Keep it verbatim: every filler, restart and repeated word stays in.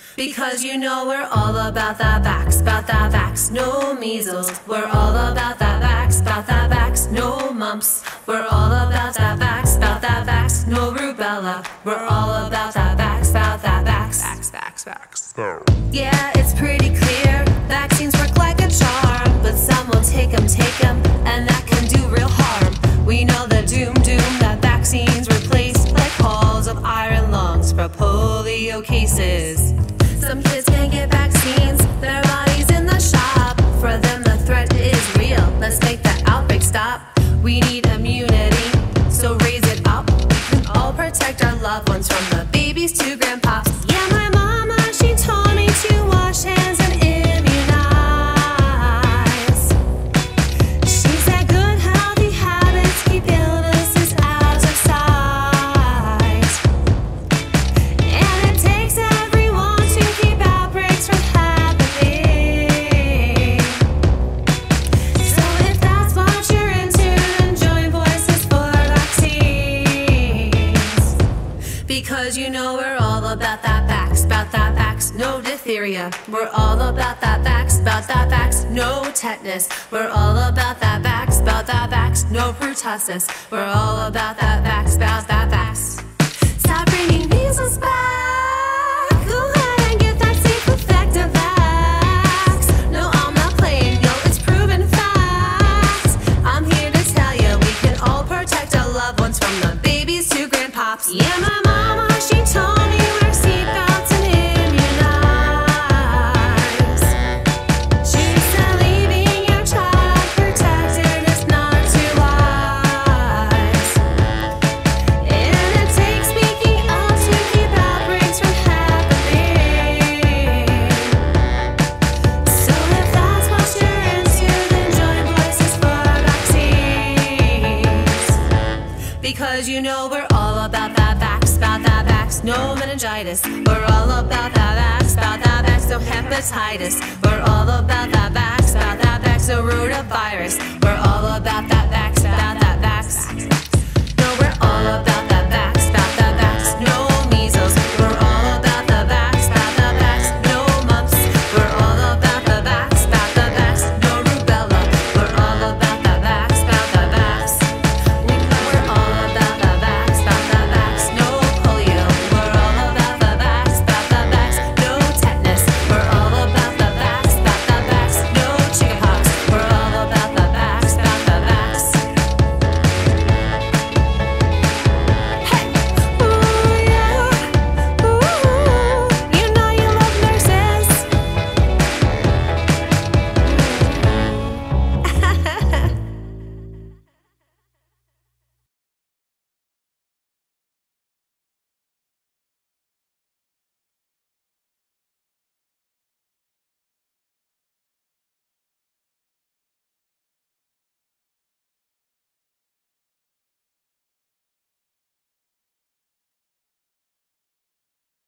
Because you know we're all about that vax, about that vax, no measles. We're all about that vax, about that vax, no mumps. We're all about that vax, about that vax, no rubella. We're all about that vax, about that vax, vax, vax, vax. Yeah, it's pretty clear, vaccines work like a charm, but some will take them, take them, and that can do real harm. We know the doom, doom that vaccines replace, like halls of iron lungs for polio cases. Some kids can't get vaccines, their body's in the shop. For them the threat is real, let's make that outbreak stop. We need immunity, so raise it up. We can all protect our loved ones from the babies to grandpops. Yeah, my mama, she told me to wash hands and immunize. She said good healthy habits keep illnesses out of sight. And it takes everyone to keep outbreaks from happening. So if that's what you're into, then join Voices for Vaccines. Because you know we're all about that vax, about that vax, no diphtheria. We're all about that vax, about that vax, no tetanus. We're all about that vax, about that vax, no pertussis. We're all about that vax, about that vax. Stop bringing measles back. Go ahead and get that safe, effective vax. No, I'm not playing, yo, it's proven fact. I'm here to tell you, we can all protect our loved ones from the babies to grandpops. Yeah, my mama, she told me wear seatbelts and immunize. She said leaving your child protected is not too wise. And it takes speaking up to keep outbreaks from happening. So if that's what you're into, then join Voices for Vaccines. Because you know we're all about that vax, about that vax, no meningitis. We're all about that vax, about that vax, no hepatitis. We're all about that vax, about that vax, no rotavirus. We're all about that vax, about that vax. No, we're all about